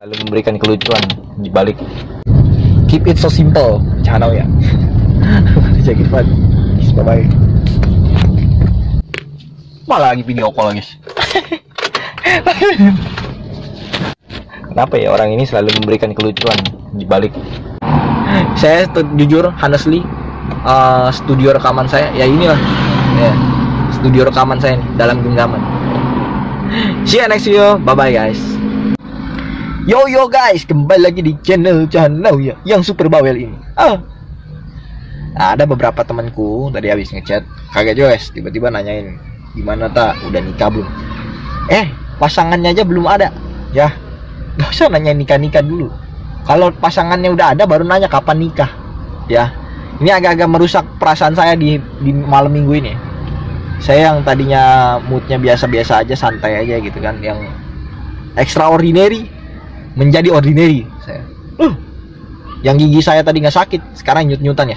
lalu memberikan kelucuan di balik. Keep it so simple channel ya. Jadi Pak, bye bye. Malah lagi video call guys. Kenapa ya orang ini selalu memberikan kelucuan di balik? Saya jujur, honestly, studio rekaman saya ya inilah ya, studio rekaman saya nih, dalam genggaman. See you next video, bye bye guys. Yo guys, kembali lagi di channel ya yang super bawel ini. Ada beberapa temanku tadi habis ngechat, kaget juga guys, tiba-tiba nanyain gimana tak udah nikah belum? Pasangannya aja belum ada ya, gak usah nanya nikah dulu. Kalau pasangannya udah ada baru nanya kapan nikah ya. Ini agak-agak merusak perasaan saya di malam minggu ini. Saya yang tadinya moodnya biasa-biasa aja, santai aja gitu kan, yang extraordinary menjadi ordinary saya. Yang gigi saya tadi nggak sakit, sekarang nyut-nyutan ya.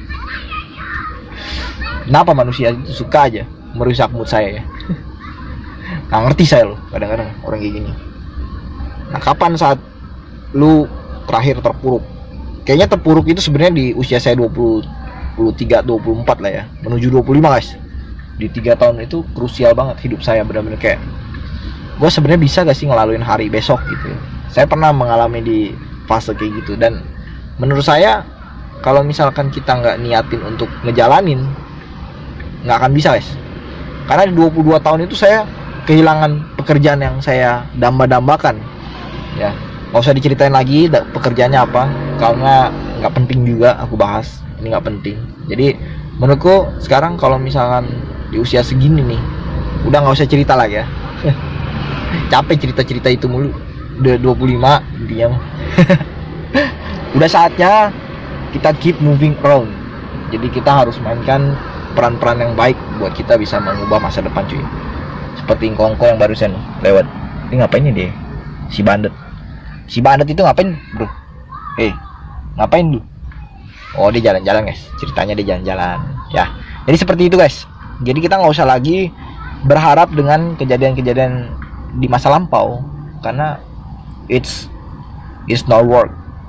Kenapa manusia itu suka aja merusak mood saya ya? Nggak ngerti saya loh kadang-kadang orang kayak gini. Nah, kapan saat lu terakhir terpuruk? Kayaknya terpuruk itu sebenarnya di usia saya 23, 24 lah ya, menuju 25 guys. Di 3 tahun itu krusial banget hidup saya, benar-benar kayak gue sebenarnya bisa gak sih ngelaluin hari besok gitu ya. Saya pernah mengalami di fase kayak gitu, dan menurut saya kalau misalkan kita nggak niatin untuk ngejalanin, nggak akan bisa guys. Karena di 22 tahun itu saya kehilangan pekerjaan yang saya damba-dambakan ya. Nggak usah diceritain lagi pekerjaannya apa, karena nggak penting juga aku bahas, ini nggak penting. Jadi menurutku sekarang kalau misalkan di usia segini nih, udah nggak usah cerita lagi ya. Capek cerita-cerita itu mulu. Udah 25 diam. Udah saatnya kita keep moving around. Jadi kita harus mainkan peran-peran yang baik buat kita bisa mengubah masa depan cuy. Seperti Kongko yang barusan lewat. Ini ngapain nih dia? Si Bandet itu ngapain bro? Ngapain lu? Oh, dia jalan-jalan guys. Ceritanya dia jalan-jalan ya. Jadi seperti itu guys. Jadi kita nggak usah lagi berharap dengan kejadian-kejadian di masa lampau, karena it's not work.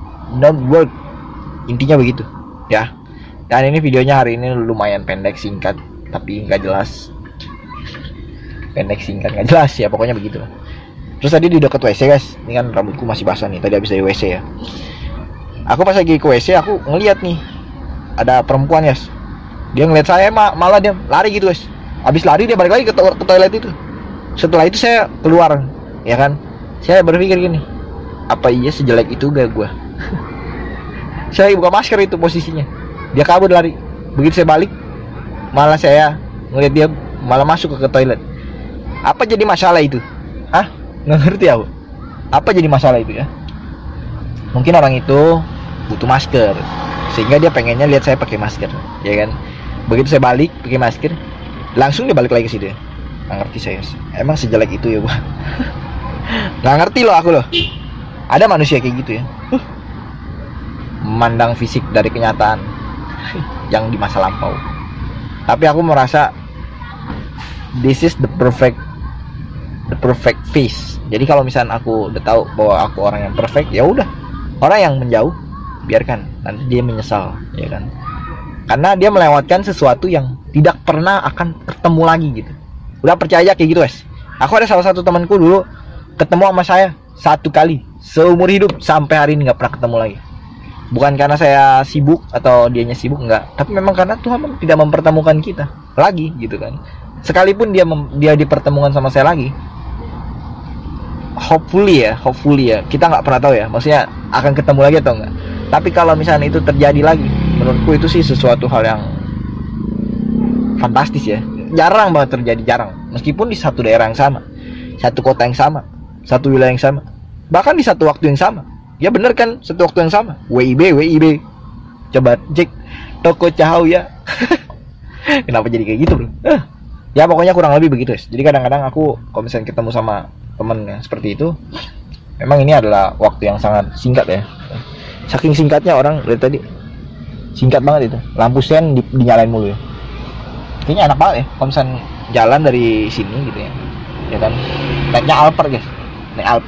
Intinya begitu ya. Dan ini videonya hari ini lumayan pendek, singkat, tapi nggak jelas. Pendek, singkat, nggak jelas ya, pokoknya begitu. Terus tadi di dekat WC guys, ini kan rambutku masih basah nih, tadi habis dari WC ya. Aku pas lagi ke WC, aku ngeliat nih ada perempuan guys. Dia ngeliat saya, malah dia lari gitu guys. Habis lari dia balik lagi ke toilet itu. Setelah itu saya keluar ya kan. Saya berpikir gini, apa iya sejelek itu gak gua? Saya buka masker itu posisinya. Dia kabur lari. Begitu saya balik, malah saya ngeliat dia malah masuk ke toilet. Apa jadi masalah itu? Nggak ngerti aku. Apa jadi masalah itu ya? Mungkin orang itu butuh masker, sehingga dia pengennya lihat saya pakai masker, ya kan? Begitu saya balik pakai masker, langsung dia balik lagi ke situ. Nggak ngerti saya. Emang sejelek itu ya gua? Nggak ngerti loh aku loh. Ada manusia kayak gitu ya, memandang fisik dari kenyataan yang di masa lampau. Tapi aku merasa this is the perfect face. Jadi kalau misalnya aku udah tahu bahwa aku orang yang perfect, ya udah, orang yang menjauh biarkan, nanti dia menyesal ya kan, karena dia melewatkan sesuatu yang tidak pernah akan ketemu lagi gitu. Udah percaya kayak gitu guys. Aku ada salah satu temanku dulu ketemu sama saya 1 kali seumur hidup, sampai hari ini nggak pernah ketemu lagi. Bukan karena saya sibuk atau dianya sibuk, enggak, tapi memang karena Tuhan tidak mempertemukan kita lagi gitu kan. Sekalipun dia dipertemukan sama saya lagi, hopefully ya, kita nggak pernah tahu ya, maksudnya akan ketemu lagi atau enggak. Tapi kalau misalnya itu terjadi lagi, menurutku itu sih sesuatu hal yang fantastis ya. Jarang banget terjadi, jarang. Meskipun di satu daerah yang sama, satu kota yang sama, satu wilayah yang sama, bahkan di satu waktu yang sama. Ya bener kan, satu waktu yang sama. WIB. Coba cek toko Cahaya. Kenapa jadi kayak gitu bro? Ya pokoknya kurang lebih begitu guys. Jadi kadang-kadang aku kalau misalnya ketemu sama temen yang seperti itu, memang ini adalah waktu yang sangat singkat ya. Saking singkatnya orang dari tadi, singkat banget itu. Lampu sen dinyalain mulu ya. Kayaknya enak banget ya kalau misalnya jalan dari sini gitu ya kan. Naiknya Alphard guys, naik Alphard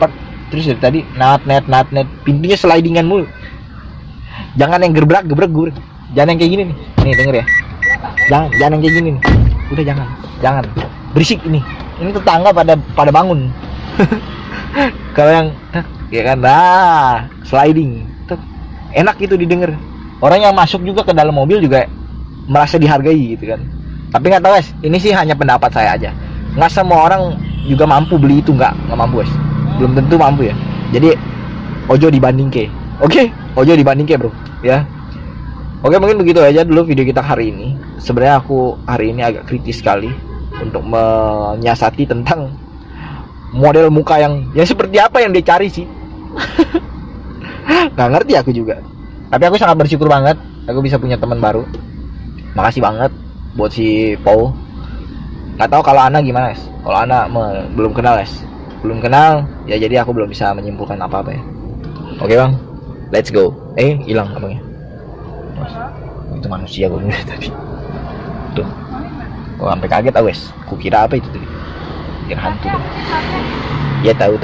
Terus dari tadi net pintunya slidingan mulu. Jangan yang gerbrak gue. Jangan yang kayak gini nih. Nih denger ya. Jangan yang kayak gini nih. Udah jangan. Berisik ini. Ini tetangga pada bangun. Kalau yang ya kan, nah sliding tuh enak gitu didengar. Orang yang masuk juga ke dalam mobil juga merasa dihargai gitu kan. Tapi nggak tahu guys, ini sih hanya pendapat saya aja. Nggak semua orang juga mampu beli itu, nggak mampu guys. Belum tentu mampu ya. Jadi ojo dibanding ke. Oke, ojo dibanding ke bro. Ya. Oke, mungkin begitu aja dulu video kita hari ini. Sebenarnya aku hari ini agak kritis sekali untuk menyiasati tentang model muka yang seperti apa yang dia cari sih. Nggak ngerti aku juga. Tapi aku sangat bersyukur banget aku bisa punya teman baru. Makasih banget buat si Paul. Nggak tahu kalau Ana gimana guys. Kalau Ana belum kenal guys. Belum kenal ya, jadi aku belum bisa menyimpulkan apa-apa ya. Oke bang, let's go. Hilang abangnya. Itu manusia gue tadi. Tuh. Oh, sampai kaget aku guys. Kukira apa itu tadi? Kira hantu. Ya tahu.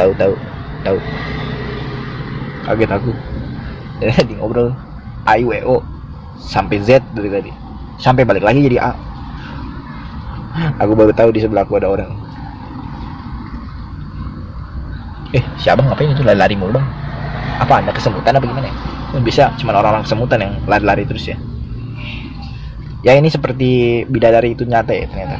Kaget aku. Jadi ngobrol AIWO sampai Z dari tadi. Sampai balik lagi jadi A. Aku baru tahu di sebelah aku ada orang. Siapa ngapain itu lari-lari mulu bang? Apa anda kesemutan apa gimana ya? Bisa cuma orang-orang kesemutan yang lari-lari terus ya. Ya ini seperti bidadari itu nyata ya ternyata.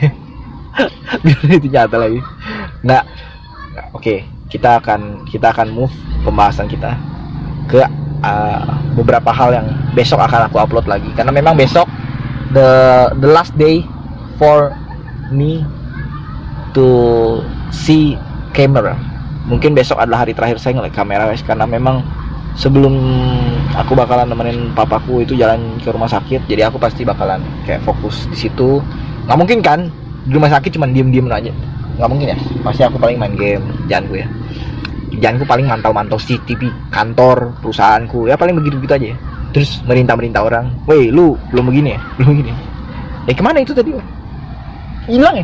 Bidadari itu nyata lagi. Nggak. Oke, kita akan move pembahasan kita ke beberapa hal yang besok akan aku upload lagi. Karena memang besok the last day for me to see camera. Mungkin besok adalah hari terakhir saya ngeliat kamera guys, karena memang sebelum aku bakalan nemenin papaku itu jalan ke rumah sakit, jadi aku pasti bakalan kayak fokus di situ. Nggak mungkin kan di rumah sakit cuma diem aja, nggak mungkin ya. Pasti aku paling main game, janganku paling mantau CCTV kantor perusahaanku ya, paling begitu aja ya. Terus merintah orang, weh lu belum begini ya, kemana itu tadi? Hilang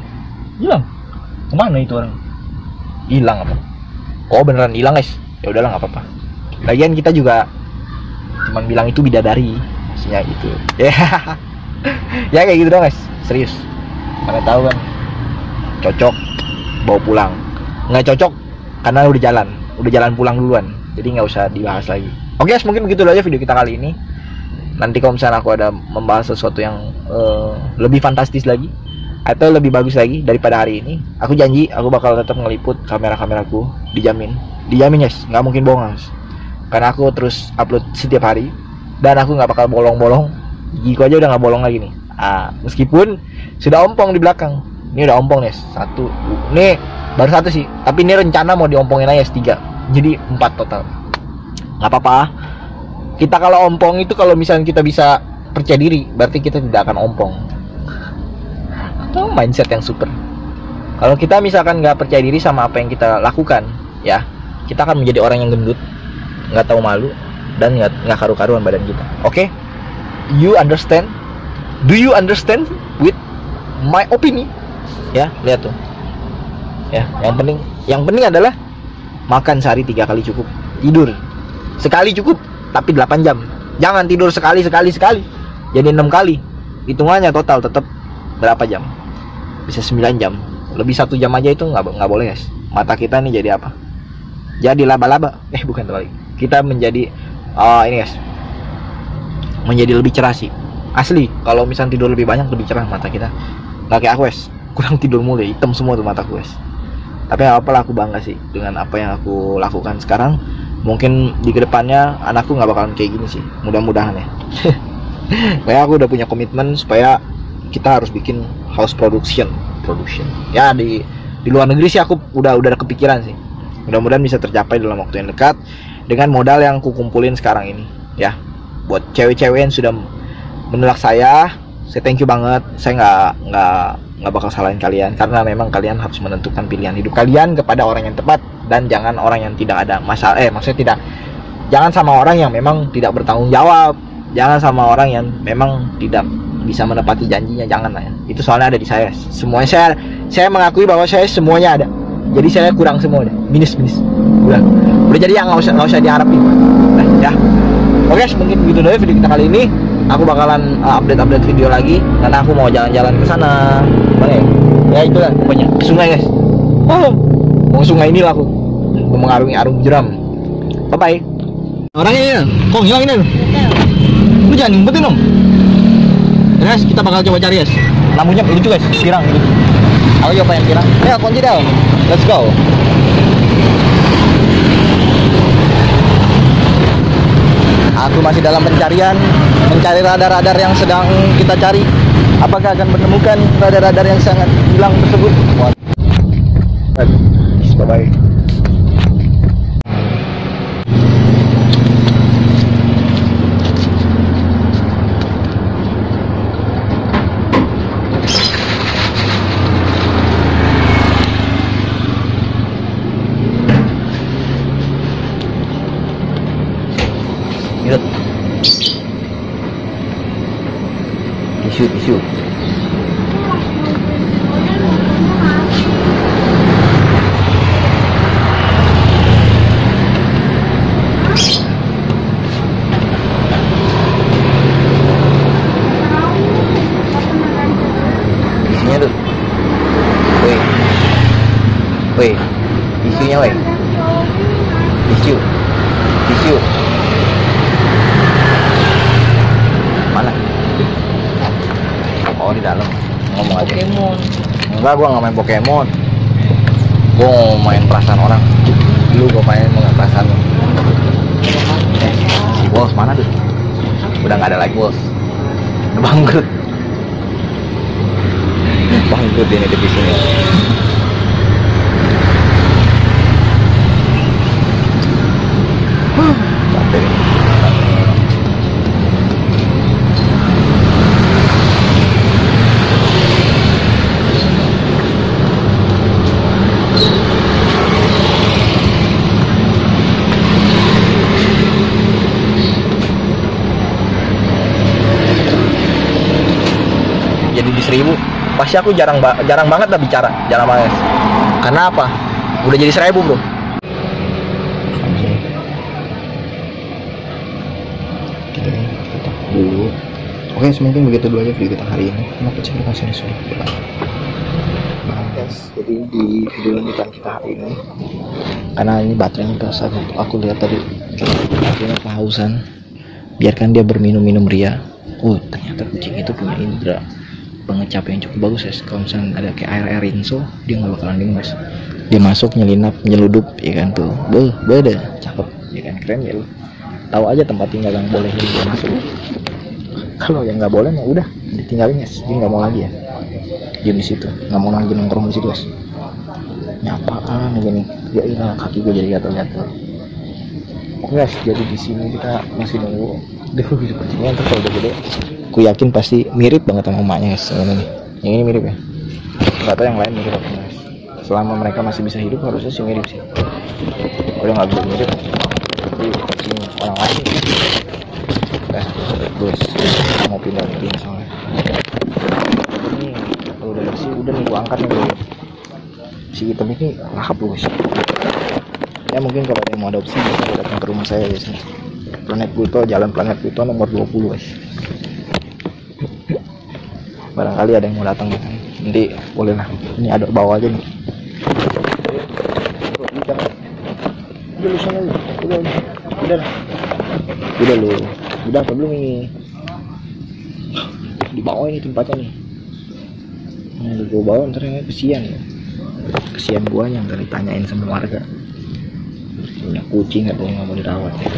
kemana itu orang? Hilang apa? Oh beneran hilang guys. Ya udahlah nggak apa-apa. Lagian kita juga cuman bilang itu bidadari, maksudnya gitu. Ya kayak gitu dong guys. Serius. Mana tahu kan cocok bawa pulang. Nggak cocok karena udah jalan pulang duluan. Jadi nggak usah dibahas lagi. Oke guys, mungkin begitu aja video kita kali ini. Nanti kalau misalnya aku ada membahas sesuatu yang lebih fantastis lagi atau lebih bagus lagi daripada hari ini, aku janji aku bakal tetap ngeliput kameraku, dijamin guys, nggak mungkin bohong guys, karena aku terus upload setiap hari dan aku nggak bakal bolong-bolong. Gigiku aja udah nggak bolong lagi nih, meskipun sudah ompong di belakang. Ini udah ompong nih, satu, ini baru satu sih, tapi ini rencana mau diompongin aja 3, jadi 4 total. Nggak apa-apa, kita kalau ompong itu kalau misalnya kita bisa percaya diri, berarti kita tidak akan ompong. Atau mindset yang super. Kalau kita misalkan nggak percaya diri sama apa yang kita lakukan, ya kita akan menjadi orang yang gendut, nggak tahu malu, dan nggak karu-karuan badan kita. Oke? You understand? Do you understand with my opinion? Ya, lihat tuh. Ya, yang penting adalah makan sehari 3 kali cukup, tidur sekali cukup, tapi 8 jam. Jangan tidur sekali. Jadi 6 kali. Hitungannya total tetap berapa jam? Bisa 9 jam. Lebih 1 jam aja itu nggak boleh guys. Mata kita nih jadi apa? Jadi laba-laba. Bukan terbalik. Kita menjadi ini guys, menjadi lebih cerah sih. Asli, kalau misalnya tidur lebih banyak lebih cerah mata kita. Nggak kayak aku guys, kurang tidur mulu, hitam semua tuh mataku guys. Tapi apalah, aku bangga sih dengan apa yang aku lakukan sekarang. Mungkin di kedepannya anakku nggak bakalan kayak gini sih, mudah-mudahan ya. Kayak aku udah punya komitmen supaya kita harus bikin house production ya di luar negeri sih. Aku udah kepikiran sih, mudah-mudahan bisa tercapai dalam waktu yang dekat dengan modal yang aku kumpulin sekarang ini ya. Buat cewek-cewek yang sudah menolak saya thank you banget. Saya nggak bakal salahin kalian, karena memang kalian harus menentukan pilihan hidup kalian kepada orang yang tepat, dan jangan orang yang tidak ada masalah, maksudnya jangan sama orang yang memang tidak bertanggung jawab, jangan sama orang yang memang tidak bisa menepati janjinya, jangan lah ya. Itu soalnya ada di saya. Semuanya saya mengakui bahwa saya semuanya ada. Jadi saya kurang semua deh. Minus. Udah jadi ya nggak usah diharapin. Nah, ya. Oke, mungkin begitu dulu video kita kali ini. Aku bakalan update video lagi karena aku mau jalan-jalan ke sana. Mana ya? Ya itulah pokoknya ke sungai guys. Oh, mau ke sungai inilah aku. Mau mengarungi arung jeram. Bye bye. Orangnya ya, kok hilang ini? Lu jangan ngumpetin dong. Guys, kita bakal coba cari guys. Lampunya lucu guys, pirang gitu. Aku coba yang pirang. Ya, kunci down. Let's go. Aku masih dalam pencarian, mencari radar-radar yang sedang kita cari. Apakah akan menemukan radar-radar yang sangat hilang tersebut? Bye-bye. Tisu. Tisunya tuh. Woi. Tisunya woi. Tisu. Mana? Oh, di dalam. Ngomong aja. Pokemon. Enggak, gua nggak main Pokemon. Gua mau main perasaan orang. Dulu gua main perasaan lo. Si bos mana tuh? Udah nggak ada lagi bos. Udah bangkrut. Bangkrut ini di sini. Capek. Jadi di 1000 pasti aku jarang banget lah bicara, jarang banget. Karena apa? Udah jadi 1000 bro. Kita dulu. Oke, mungkin begitu dulu aja video kita hari ini. Kenapa cek kasih sudah guys, jadi di video lanjutan kita hari ini, karena ini baterainya kasar, aku lihat tadi baterainya kehausan, biarkan dia berminum ria. Ternyata kucing itu punya indera pengecap yang cukup bagus guys. Kalau misalnya ada kayak air rinso, dia nggak bakalan bingung guys. Dia masuk, nyelinap, nyeludup, ya kan tuh, beda, cakep, ya kan, keren ya lu. Tahu aja tempat tinggal yang boleh dia masuk. Kalau yang nggak boleh, udah ditinggalin guys. Dia nggak mau lagi ya. Diam di situ, nggak mau lagi nongkrong di situ guys. Nyapaan begini, ya ilah, kaki gue jadi gatal-gatal. Oke guys, jadi di sini kita masih nunggu dulu hidup kucingnya. Ntar kalau udah gede, aku yakin pasti mirip banget sama emaknya guys. Yang ini mirip ya. Nggak tahu yang lain mirip apa guys. Selama mereka masih bisa hidup harusnya sih mirip sih. Udah nggak bisa mirip, jadi kucing orang lain. Guys, mau pindah soalnya. Ini kalau udah bersih, udah nih gua angkat nih bro. Si hitam ini lahap loh guys. Ya mungkin kalau ada yang mau adopsi bisa datang ke rumah saya guys nih. Planet Pluto, Jalan Planet Pluto nomor 20 guys. Barangkali ada yang mau datang gitu. Nanti boleh lah. Ini ada bawa aja nih. Udah lu sana, udah lu. Udah apa belum ini? Di bawah ini tempatnya nih. Nah, gua bawa ntar yang kesian ya. Kesian guanya ntar ditanyain sama warga. Punya kucing atau nggak mau dirawat ya.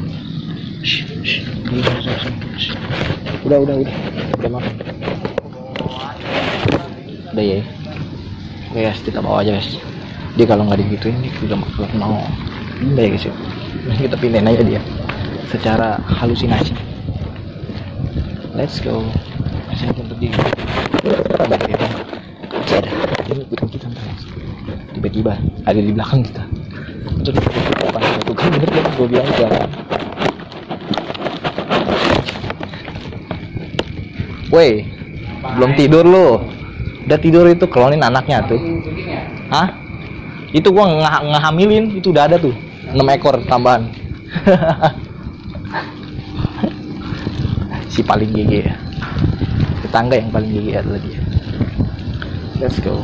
Udah makan. Udah ya. Oke guys, kita bawa aja guys. Dia kalau nggak digituin dia udah mau. Udah ya guys ya. Kita pindahin aja dia secara halusinasi. Let's go. Saya pun tadi ada ini ikutan kita tiba-tiba ada di belakang kita. Terus itu kan bener kan gue bilang jangan. Woi, belum tidur lu. Udah tidur itu, klonin anaknya tuh. Hah? Itu gua ngehamilin, itu udah ada tuh 6 ekor tambahan. Si paling GG ya. Tetangga yang paling GG adalah dia. Let's go.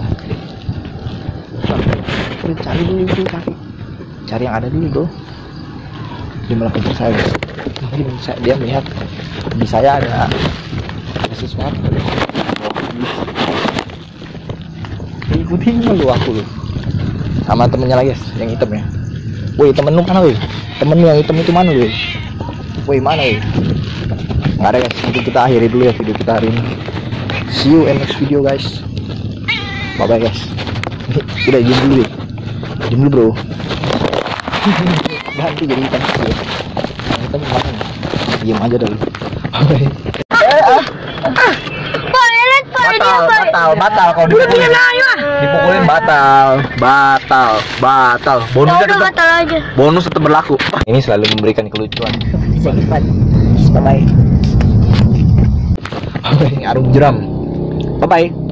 Cari dulu itu, cari yang ada dulu bro. Dia malah kejar saya guys. Dia melihat di saya ada sesuatu. Ikutin lu aku lu. Sama temennya lagi guys, yang hitam ya. Woi temen lu mana woi? Temen lu yang hitam itu mana woi? Woi mana woi? Nggak ada guys, nanti kita akhiri dulu ya video kita hari ini. See you in next video guys. Bye bye guys. Udah diem dulu deh. Diem dulu bro. Ganti jadi hitam dulu. Hitam mana? Diem aja dulu. Bye. Batal kalau dipukulin. Dipukulin batal. Bonus tetap berlaku. Ini selalu memberikan kelucuan. Bye bye. Arung jeram. Bye bye.